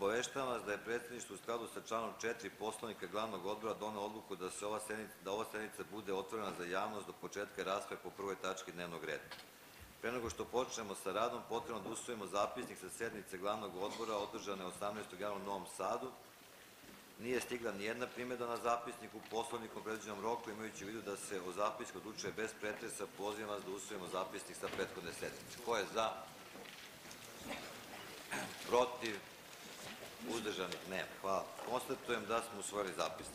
Obaveštavam vas da je predsjedništvo u skladu sa članom 4. Poslovnika Glavnog odbora donelo odluku da ova sednica bude otvorena za javnost do početka rasprave po prvoj tački dnevnog reda. Pre nego što počnemo sa radom, potrebno da usvojimo zapisnik sa sednice Glavnog odbora održane 18. januara u Novom Sadu. Nije stigla nijedna primedba na zapisnik u poslovnikom predviđenom roku, imajući u vidu da se o zapisniku odlučuje bez pretresa, pozivam vas da usvojimo zapisnik sa prethodne sednice. Ko je za? Protiv? Uzdržanih? Nema. Hvala. Konstatujem da smo usvojili zapisnik.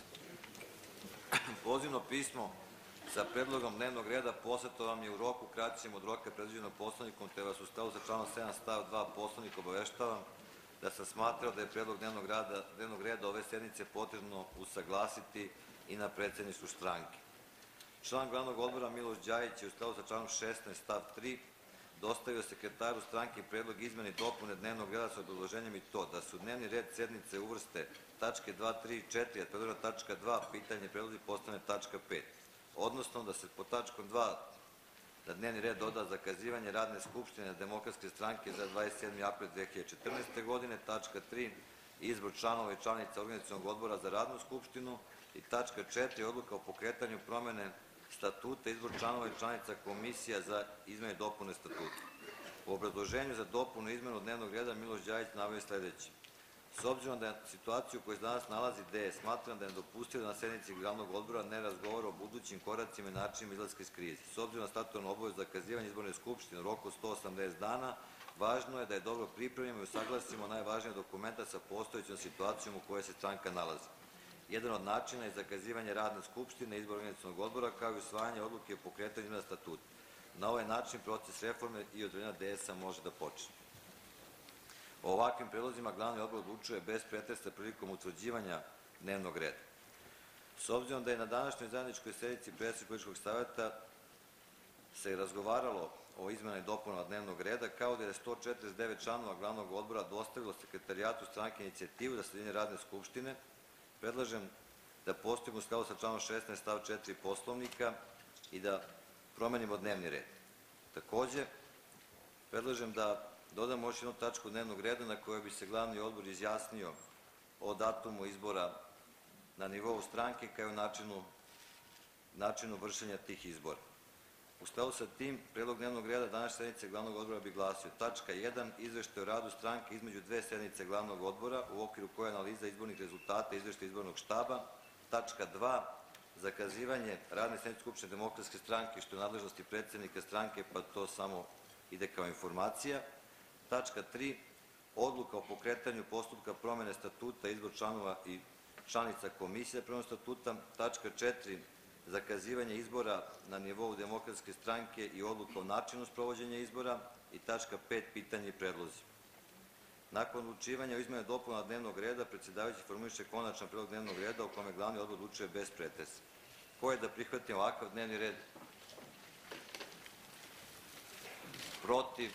Pozivno pismo sa predlogom dnevnog reda poslato vam je u roku kraćem od roka predviđenog poslovnikom, te vas u skladu sa članom 7. stav 2 Poslovnika obaveštavam da sam smatrao da je predlog dnevnog reda ove sednice potrebno usaglasiti i na predsedništvu stranke. Član Glavnog odbora Miloš Đajić je u skladu sa članom 16. stav 3 dostavio sekretaru stranke predlog izmene i dopune dnevnog reda sa obrazloženjem i to da su dnevni red sednice uvrste tačke 2, 3 i 4, a predložena tačka 2, pitanje i predlozi postane tačka 5, odnosno da se po tačkom 2 na dnevni red doda zakazivanje radne skupštine Demokratske stranke za 27. april 2014. godine, tačka 3 izbor članova i članica organizacionog odbora za radnu skupštinu i tačka 4 odluka o pokretanju promene statuta, izbor članova i članica komisija za izmene i dopune statuta. U obrazloženju za dopunu i izmenu dnevnog reda Miloš Đajić naveo sledeće. S obzirom da je situaciju u kojoj se danas nalazi DS, smatram da je nedopustivo da na sednici Glavnog odbora ne razgovara o budućim koracima i načinima izlaska iz krize. S obzirom na statutarnu obavezu zakazivanja izborne skupštine u roku 180 dana, važno je da je dobro pripremimo i usaglasimo najvažnije dokumenta sa postojećom situacijom u kojoj se stranka nalazi. Jedan od načina je zakazivanje radne skupštine, izbor organizacionog odbora, kao i usvajanje odluke o pokretanju izmena statuta. Na ovaj način proces reforme i određenja DS-a može da počne. O ovakvim predlozima Glavni odbor odlučuje bez pretresa prilikom utvrđivanja dnevnog reda. S obzirom da je na današnjoj zajedničkoj sednici predsedničkog političkog saveta se razgovaralo o izmenama i dopunama dnevnog reda, kao da je 149 članova Glavnog odbora dostavilo sekretarijatu stranke inicijativu za sredine radne skupštine, predlažem da postupimo u skladu sa članom 16. stav 4 Poslovnika i da promenimo dnevni red. Takođe, predlažem da dodamo još jednu tačku dnevnog reda na kojoj bi se Glavni odbor izjasnio o datumu izbora na nivou stranke kao i načinu vršenja tih izbora. U skladu sa tim, predlog dnevnog reda današnje sednice Glavnog odbora bi glasio: tačka 1. Izveštaj o radu stranke između dve sednice Glavnog odbora, u okviru koje je analiza izbornih rezultata i izveštaj izbornog štaba; tačka 2. Zakazivanje radne sednice Skupštine Demokratske stranke, što je u nadležnosti predsednika stranke, pa to samo ide kao informacija; tačka 3. Odluka o pokretanju postupka promene statuta, izbor članova i članica komisije za promenu statuta; tačka 4. Zakazivanje izbora na nivou Demokratske stranke i odluka o načinu sprovođenja izbora i tačka 5. pitanje i predlozi. Nakon odlučivanja o izmeni i dopunama dnevnog reda, predsedavajući formuliše konačan predlog dnevnog reda o kome Glavni odbor odlučuje bez pretresa. Ko je da prihvati ovakav dnevni red? Protiv?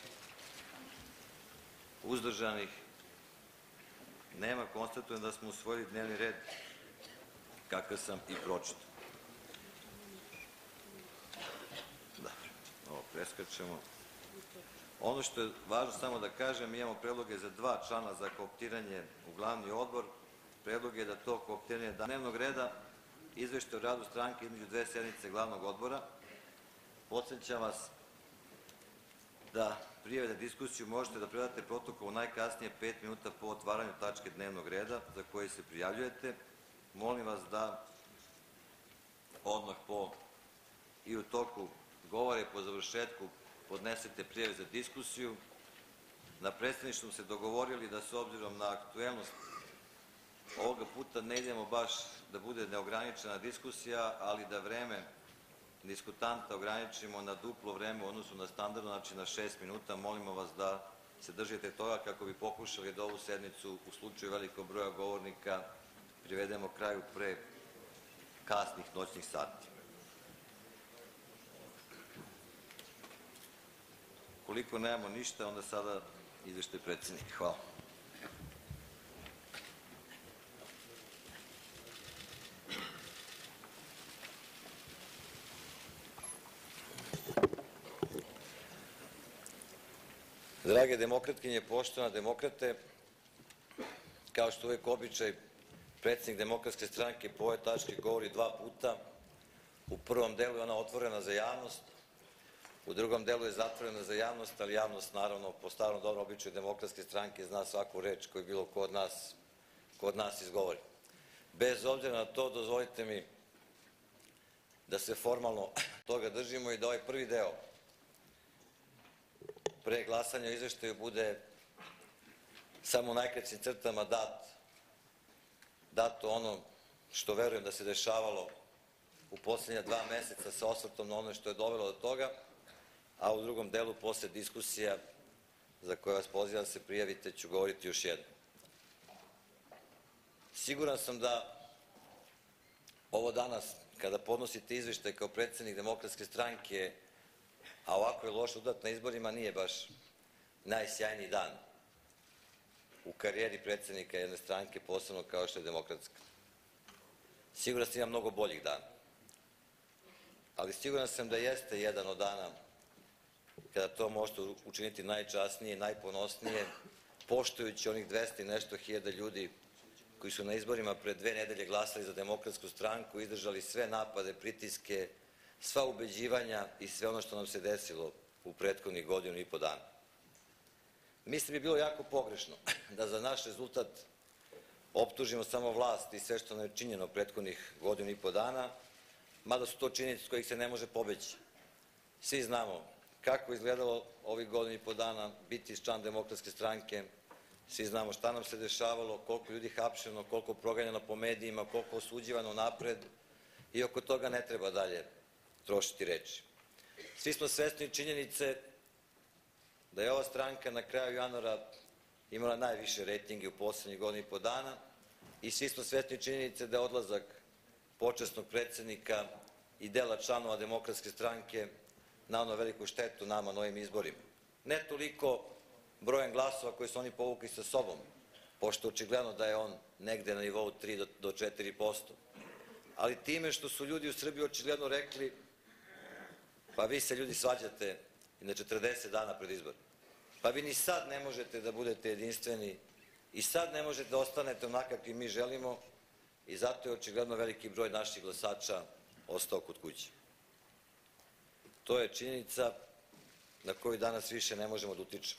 Uzdržanih? Nema. Konstatujem da smo usvojili dnevni red kakav sam i pročitao. Ovo preskačemo. Ono što je važno samo da kažem, mi imamo predloge za 2 člana za kooptiranje u Glavni odbor. Predlog je da to kooptiranje dnevnog reda izveštaj o radu stranke između dve sednice Glavnog odbora. Podsećam vas da prijave za diskusiju možete da predate protokolu najkasnije 5 minuta po otvaranju tačke dnevnog reda za koje se prijavljujete. Molim vas da odmah i u toku govore po završetku podnesete prijave za diskusiju. Na predsedništvu smo se dogovorili da s obzirom na aktuelnost ovoga puta ne idemo baš da bude neograničena diskusija, ali da vreme diskutanta ograničimo na duplo vreme u odnosu na standardno, znači na 6 minuta. Molimo vas da se držite toga kako bi pokušali da ovu sednicu u slučaju velikog broja govornika privedemo kraju pre kasnih noćnih sati. Koliko nemamo ništa, onda sada izveštaj predsednika. Hvala. Drage demokratkinje, poštovane demokrate, kao što uvek običaj, predsednik Demokratske stranke po ovoj tački govori 2 puta. U prvom delu je ona otvorena za javnost, u drugom delu je zatvorena za javnost, ali javnost, naravno, po starom dobrom običaju Demokratske stranke zna svaku reč koju bilo ko od nas izgovori. Bez obzira na to, dozvolite mi da se formalno toga držimo i da ovaj prvi deo pre glasanja o izveštaju bude samo u najkraćim crtama dato ono što verujem da se dešavalo u poslednja 2 meseca sa osvrtom na ono što je dovelo do toga, a u drugom delu, posle diskusija za koje vas pozivam da se prijavite, ću govoriti još jedno. Siguran sam da ovo danas, kada podnosite izveštaj kao predsednik Demokratske stranke, a ovako je loš rezultat na izborima, nije baš najsjajniji dan u karijeri predsednika jedne stranke, posebno kao što je Demokratska. Siguran sam da ima mnogo boljih dana, ali siguran sam da jeste jedan od dana kada to možete učiniti najčasnije, najponosnije, poštujući onih 200 i nešto hiljada ljudi koji su na izborima pre 2 nedelje glasali za Demokratsku stranku, izdržali sve napade, pritiske, sva ubeđivanja i sve ono što nam se desilo u prethodnih 1,5 godina. Mislim da bi bilo jako pogrešno da za naš rezultat optužimo samo vlast i sve što nam je činjeno prethodnih 1,5 godina, mada su to činjenice s kojih se ne može pobeći. Svi znamo kako je izgledalo ovih 1,5 godina biti član Demokratske stranke, svi znamo šta nam se dešavalo, koliko ljudi hapšeno, koliko proganjano po medijima, koliko osuđivano napred i oko toga ne treba dalje trošiti reči. Svi smo svesni činjenice da je ova stranka na kraju januara imala najviše rejtinge u poslednjih 1,5 godina i svi smo svesni činjenice da je odlazak počasnog predsednika i dela članova Demokratske stranke naneo veliku štetu nama na ovim izborima. Ne toliko brojem glasova koje su oni povukli sa sobom, pošto očigledno da je on negde na nivou 3 do 4%, ali time što su ljudi u Srbiji očigledno rekli pa vi se ljudi svađate i na 40 dana pred izbor. Pa vi ni sad ne možete da budete jedinstveni i sad ne možete da ostanete onakav kakvi mi želimo i zato je očigledno veliki broj naših glasača ostao kod kuće. To je činjenica na koju danas više ne možemo da utičemo.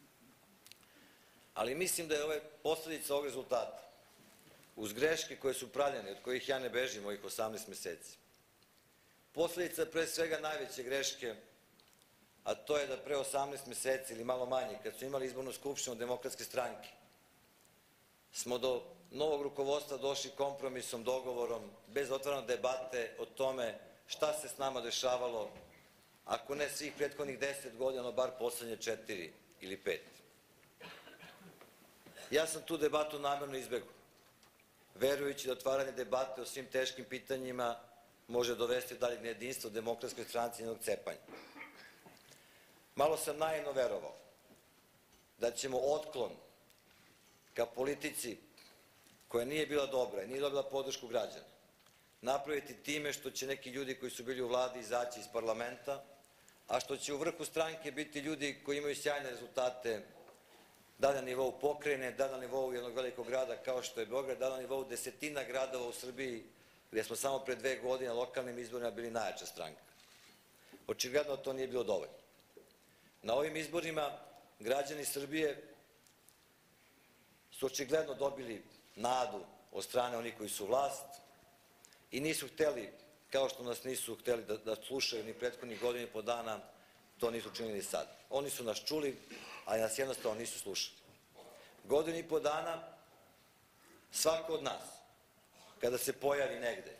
Ali mislim da je ove posledica ovog rezultata, uz greške koje su pravljene, od kojih ja ne bežim ovih 18 meseci, posledica pre svega najveće greške, a to je da pre 18 meseci ili malo manje, kad su imali izbornu skupštinu Demokratske stranke, smo do novog rukovodstva došli kompromisom, dogovorom, bez otvorene debate o tome šta se s nama dešavalo, ako ne svih prethodnih 10 godina, no bar poslednje 4 ili 5. Ja sam tu debatu namerno izbegao, verujući da otvaranje debate o svim teškim pitanjima može dovesti do daljeg nejedinstva u Demokratskoj stranci i njenog cepanja. Malo sam naivno verovao da ćemo otklon ka politici koja nije bila dobra i nije dobila podršku građana napraviti time što će neki ljudi koji su bili u vladi izaći iz parlamenta, a što će u vrhu stranke biti ljudi koji imaju sjajne rezultate da na nivou pokrajine, da na nivou jednog velikog grada kao što je Beograd, da na nivou desetina gradova u Srbiji gde smo samo pre 2 godine lokalnim izborima bili najjača stranka. Očigledno to nije bilo dovoljno. Na ovim izborima građani Srbije su očigledno dobili nadu od strane onih koji su vlast i nisu hteli, kao što nas nisu hteli da slušaju ni prethodnih 1,5 godina, to nisu učinili sad. Oni su nas čuli, ali nas jednostavno nisu slušali. 1,5 godina svako od nas, kada se pojavi negde,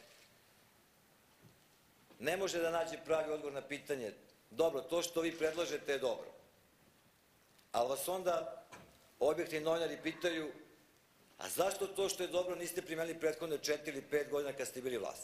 ne može da nađe pravi odgovor na pitanje dobro, to što vi predlažete je dobro, ali vas onda objektivni novinari pitaju a zašto to što je dobro niste primenili prethodne 4 ili 5 godina kad ste bili vlast?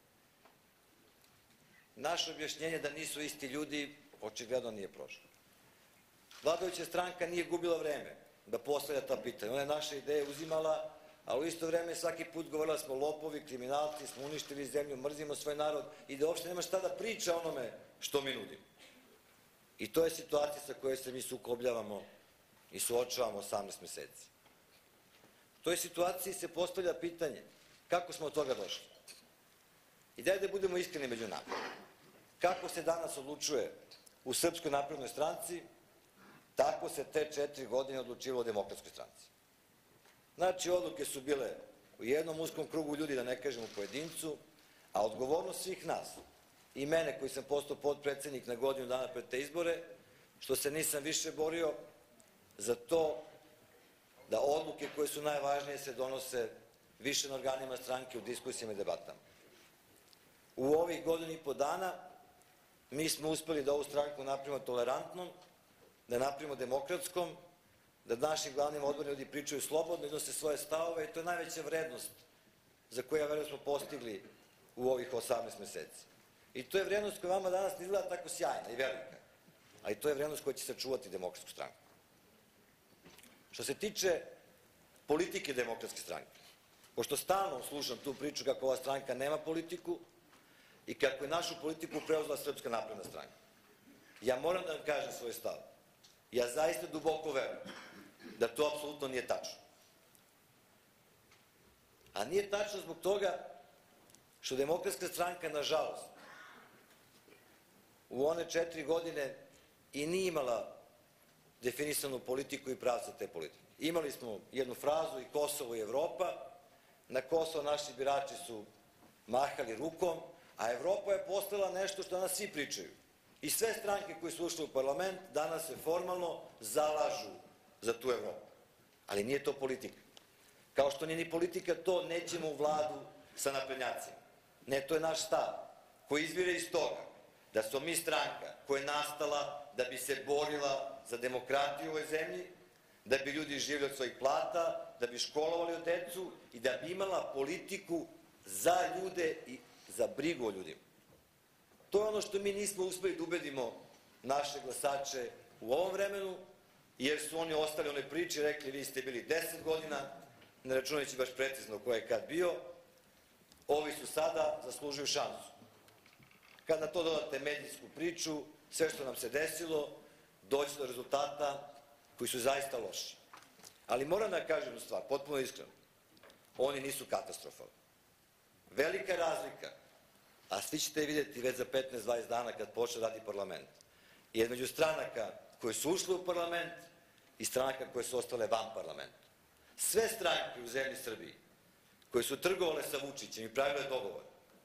Naše objašnjenje da nisu isti ljudi očigledno nije prošlo. Vladajuća stranka nije gubila vreme da postavlja ta pitanja. Ona je naše ideje uzimala, a u isto vreme svaki put govorila smo lopovi, kriminalci, smo uništili zemlju, mrzimo svoj narod i da uopšte nema šta da priča onome što mi nudimo. I to je situacija sa kojoj se mi sukobljavamo i suočavamo 18 meseci. U toj situaciji se postavlja pitanje kako smo od toga došli. I daj da budemo iskreni među nama. Kako se danas odlučuje u Srpskoj naprednoj stranci, tako se te 4 godine odlučivalo u Demokratskoj stranci. Znači, odluke su bile u jednom uskom krugu ljudi, da ne kažem u pojedincu, a odgovornost svih nas, i mene koji sam postao potpredsednik na godinu dana pred te izbore, što se nisam više borio za to da odluke koje su najvažnije se donose više na organima stranke u diskusijama i debatama. U ovih godinu i po dana mi smo uspeli da ovu stranku napravimo tolerantnom, da napravimo demokratskom, da našim glavnim odborima ljudi pričaju slobodno, iznose svoje stavove i to je najveća vrednost za koju ja verujem smo postigli u ovih 18 meseci. I to je vrednost koja vama danas ne izgleda tako sjajna i velika, ali to je vrednost koja će sačuvati Demokratsku stranku. Što se tiče politike Demokratske stranke, pošto stalno slušam tu priču kako ova stranka nema politiku i kako je našu politiku preuzela Srpska napredna stranka, ja moram da vam kažem svoj stav. Ja zaista duboko verujem da to apsolutno nije tačno. A nije tačno zbog toga što Demokratska stranka, nažalost, u one 4 godine i nije imala definisanu politiku i pravce te politike. Imali smo jednu frazu i Kosovo i Evropa, na Kosovo naši birači su mahali rukom, a Evropa je postala nešto što danas svi pričaju. I sve stranke koje su ušle u parlament danas se formalno zalažu za tu Evropu. Ali nije to politika. Kao što nije ni politika to nećemo u vladu sa naprednjacima. Ne, to je naš stav koji izvire iz toga da smo mi stranka koja je nastala da bi se borila za demokratiju u ovoj zemlji, da bi ljudi živjeli od svojih plata, da bi školovali od decu i da bi imala politiku za ljude i za brigu o ljudima. To je ono što mi nismo uspeli da ubedimo naše glasače u ovom vremenu, jer su oni ostali u onoj priči, rekli vi ste bili 10 godina, ne računajući baš precizno ko je kad bio, ovi su sada, zaslužuju šansu. Kad na to dodate medijsku priču, sve što nam se desilo, doći do rezultata koji su zaista loši. Ali moram da kažem u stvar, potpuno iskreno, oni nisu katastrofalni. Velika razlika, a svi ćete vidjeti već za 15-20 dana kad počne radi parlament, je između stranaka koje su ušle u parlament i stranaka koje su ostale van parlamenta. Sve stranke u zemlji Srbiji koje su trgovale sa Vučićem i pravile dogovor,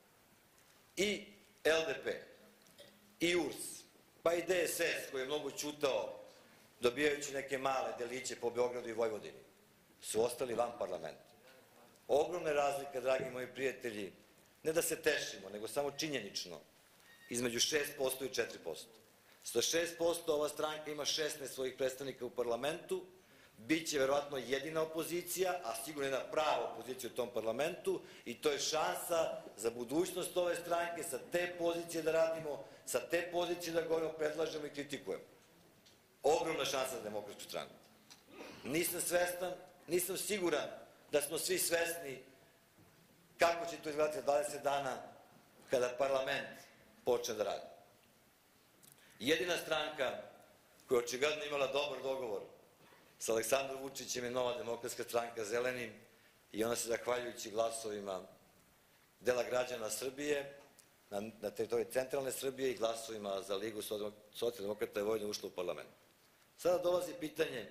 i LDP, i URS, pa i DSS koji je mnogo ćutao dobijajući neke male deliće po Beogradu i Vojvodini, su ostali van parlamenta. Ogromna razlika, dragi moji prijatelji, ne da se tešimo, nego samo činjenično, između 6% i 4%. Sa 6% ova stranka ima 16 svojih predstavnika u parlamentu, bit će verovatno jedina opozicija, a sigurno jedna prava opozicija u tom parlamentu i to je šansa za budućnost ove stranke, sa te pozicije da radimo, sa te pozicije da govorimo, predlažemo i kritikujemo. Ogromna šansa za Demokratsku stranku. Nisam svestan, nisam siguran da smo svi svesni kako će to izgledati za 20 dana kada parlament počne da radi. Jedina stranka koja je očigledno imala dobar dogovor sa Aleksandrom Vučićem je Nova demokratska stranka Zelenim i ona se zahvaljujući glasovima dela građana Srbije na teritoriji centralne Srbije i glasovima za Ligu socijaldemokrata je Vojvodine ušla u parlament. Sada dolazi pitanje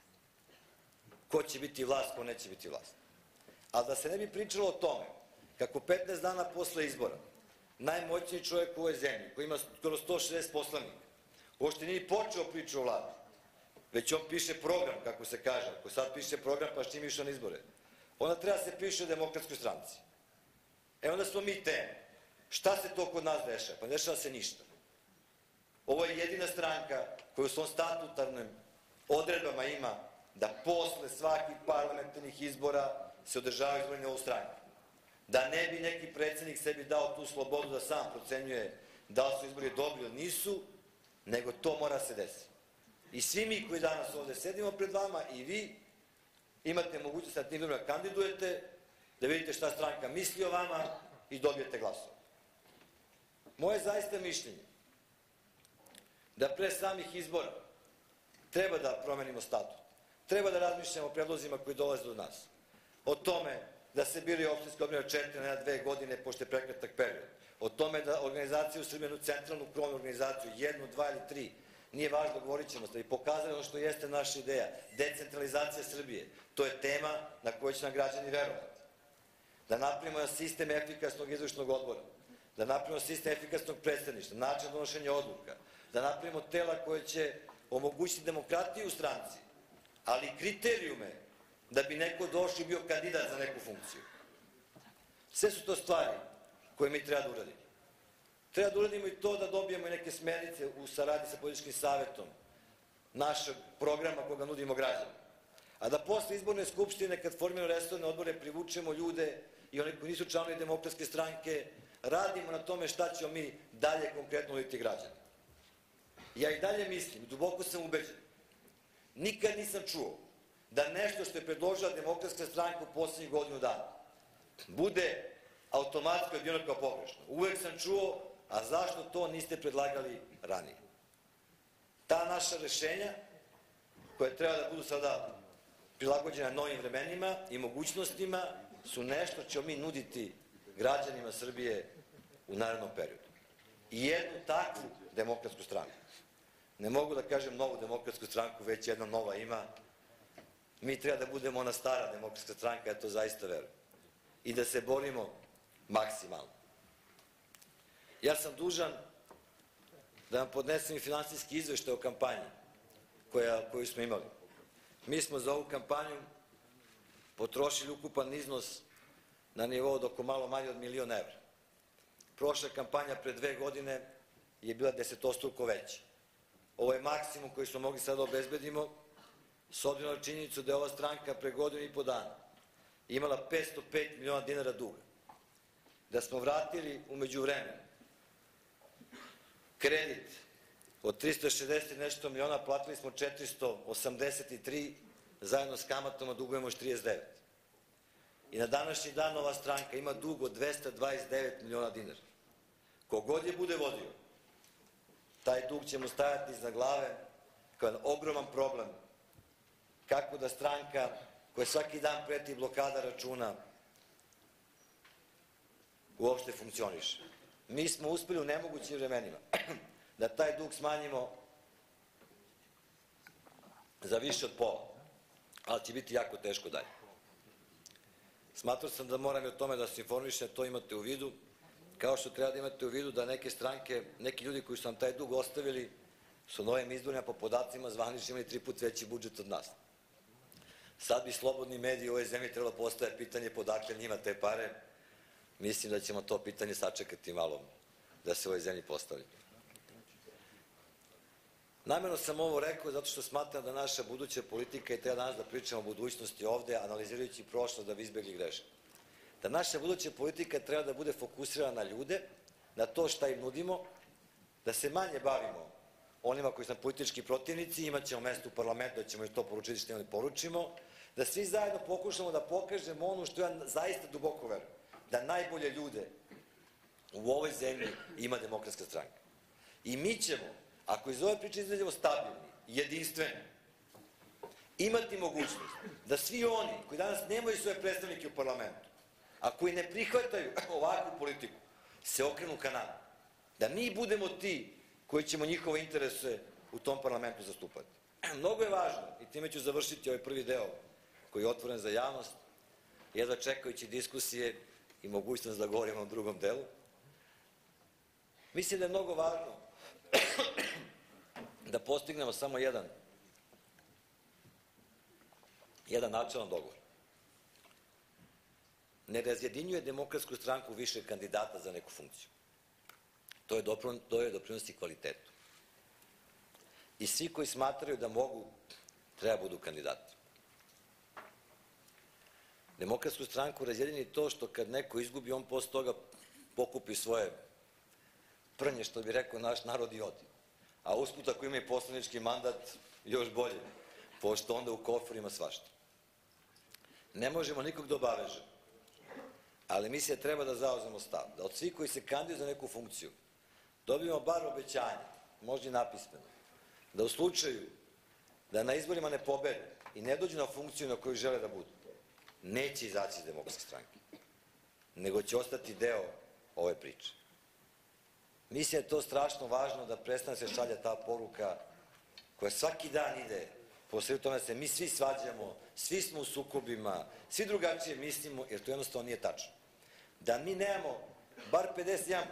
ko će biti vlast, ko neće biti vlast. Ali da se ne bi pričalo o tome kako 15 dana posle izbora najmoćniji čovjek u ovoj zemlji, koji ima skoro 160 poslanika, uopšte nije počeo priču o vladi, već on piše program, kako se kaže. Ako sad piše program, pa s čim išao na izbore? Onda treba se piše o Demokratskoj stranci. Onda smo mi teme. Šta se to kod nas dešava? Pa ne dešava se ništa. Ovo je jedina stranka koja u svom statutarnim odredbama ima da posle svakih parlamentarnih izbora se održavaju izbori na ovu stranku. Da ne bi neki predsjednik sebi dao tu slobodu da sam procenjuje da li su izbori dobri ili nisu, nego to mora se desiti. I svi mi koji danas ovde sedimo pred vama i vi imate mogućnost da tim izborima kandidujete, da vidite šta stranka misli o vama i dobijete glasove. Moje zaista mišljenje da pre samih izbora treba da promenimo statut, treba da razmišljamo o predlozima koji dolaze do nas. o tome da se bili opštinski odbor 4 na 2 godine, pošto je prekratak period, o tome da organizaciju u Srbiju, centralnu krovnu organizaciju, 1, 2 ili 3, nije važno, govorit ćemo se i pokazali ono što jeste naša ideja, decentralizacija Srbije, to je tema na kojoj će nam građani verovati. Da napravimo sistem efikasnog izvršnog odbora, da napravimo sistem efikasnog predstavništva, način donošenja odluka, da napravimo tela koje će omogućiti demokratiju u stranci, ali i kriterijume da bi neko došao i bio kandidat za neku funkciju. Sve su to stvari koje mi treba da uradimo. Treba da uradimo i to da dobijemo neke smernice u saradnji sa političkim savetom našeg programa koga nudimo građanima. A da posle izborne skupštine, kad formiramo resorne odbore, privučemo ljude i oni koji nisu članovi Demokratske stranke, radimo na tome šta ćemo mi dalje konkretno nuditi građanima. Ja i dalje mislim, duboko sam ubeđen, nikad nisam čuo da nešto što je predložila Demokratska stranka u poslednjih godinu dana bude automatski odbijeno kao pogrešno. Uvek sam čuo, a zašto to niste predlagali ranije? Ta naša rešenja, koje treba da budu sada prilagođena novim vremenima i mogućnostima, su nešto ćemo mi nuditi građanima Srbije u narednom periodu. I jednu takvu Demokratsku stranku. Ne mogu da kažem novu Demokratsku stranku, već jedna nova ima. Mi treba da budemo ona stara Demokratska stranka, ja to zaista verujem. I da se borimo maksimalno. Ja sam dužan da vam podnesem i finansijski izveštaj o kampanji koju smo imali. Mi smo za ovu kampanju potrošili ukupan iznos na nivou od oko malo manje od 1.000.000 evra. Prošla kampanja pre 2 godine je bila 10-struko veća. Ovo je maksimum koji smo mogli sada obezbedimo, s obzirom na činjenicu da je ova stranka pre 1,5 godina imala 505 miliona dinara duga. Da smo vratili umeđu vremenu kredit od 360 nešto miliona, platili smo 483, zajedno s kamatama dugujemo još 39. I na današnji dan ova stranka ima dug od 229 miliona dinara. Kogod je bude vodio, taj dug će mu stajati iznad glave kao jedan ogroman problem. Kako da stranka koja svaki dan preti blokada računa uopšte funkcioniše. Mi smo uspeli u nemogućim vremenima da taj dug smanjimo za više od pola, ali će biti jako teško dalje. Smatrao sam da moram i o tome da se informišem, to imate u vidu, kao što treba da imate u vidu da neke stranke, neki ljudi koji su nam taj dug ostavili, su novim izborima po podacima zvaničnim imali 3 puta veći budžet od nas. Sad bi slobodni mediji u ovoj zemlji trebalo postaviti pitanje podakle njima te pare. Mislim da ćemo to pitanje sačekati malo da se u ovoj zemlji postavi. Namerno sam ovo rekao zato što smatram da naša buduća politika, i treba danas da pričamo o budućnosti ovde, analizirajući prošlost da bi izbegli greške, da naša buduća politika treba da bude fokusirana na ljude, na to šta im nudimo, da se manje bavimo onima koji su nam politički protivnici, imat ćemo mesto u parlamentu da ćemo to poručiti što ne poručimo, da svi zajedno pokušamo da pokažemo ono što ja zaista duboko verujem, da najbolje ljude u ovoj zemlji ima Demokratska stranka. I mi ćemo, ako iz ove priče izađemo stabilni, jedinstveni, imati mogućnost da svi oni koji danas nemaju svoje predstavnike u parlamentu, a koji ne prihvataju ovakvu politiku, se okrenu ka nama. Da mi budemo ti koji ćemo njihove interese u tom parlamentu zastupati. Mnogo je važno, i time ću završiti ovaj prvi deo koji je otvoren za javnost, jedva čekajući diskusije i mogućnost da govorimo o drugom delu. Mislim da je mnogo važno da postignemo samo jedan načelan dogovor. Ne razjedinjuje Demokratsku stranku više kandidata za neku funkciju. To je doprinosi kvalitetu. I svi koji smatraju da mogu, treba budu kandidati. Demokratsku stranku razjedini to što kad neko izgubi, on posle toga pokupi svoje prnje, što bi rekao naš narod, i odi. A usput ako ima i poslanički mandat, još bolje, pošto onda u koferu ima svašta. Ne možemo nikog da obavežemo, ali mi se treba da zauzmemo stav, da od svih koji se kandiduju za neku funkciju dobijemo bar obećanje, možda i napismeno, da u slučaju da na izborima ne pobede i ne dođu na funkciju na koju žele da budu, neće izaći iz Demokratske stranke, nego će ostati deo ove priče. Mislim da je to strašno važno da prestane se šalje ta poruka koja svaki dan ide po svetu tome da se mi svi svađamo, svi smo u sukobima, svi drugačije mislimo, jer to jednostavno nije tačno. Da mi nemamo bar 51%,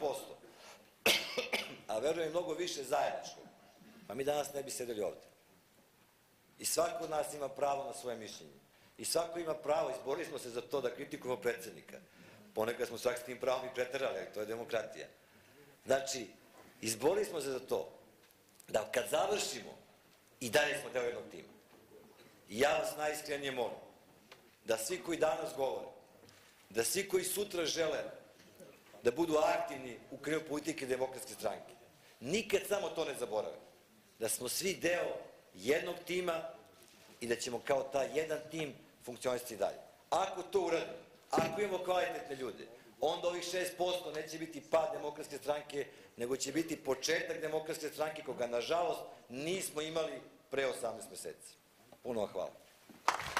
a verujem mnogo više zajedničkog, pa mi danas ne bi sedeli ovde. I svako od nas ima pravo na svoje mišljenje. I svako ima pravo, izborili smo se za to da kritikujemo predsednika. Ponekad smo svaki s tim pravom i preterali, ali to je demokratija. Znači, izborili smo se za to da kad završimo, i dalje smo deo jednog tima. I ja vas najiskrenije molim da svi koji danas govore, da svi koji sutra žele da budu aktivni u kreiranju politike Demokratske stranke, nikad samo to ne zaborave. Da smo svi deo jednog tima i da ćemo kao taj jedan tim funkcionisati dalje. Ako to uradimo, ako imamo kvalitetne ljude, onda ovih 6% neće biti pad Demokratske stranke, nego će biti početak Demokratske stranke, koga, nažalost, nismo imali pre 18 meseci. Puno vam hvala.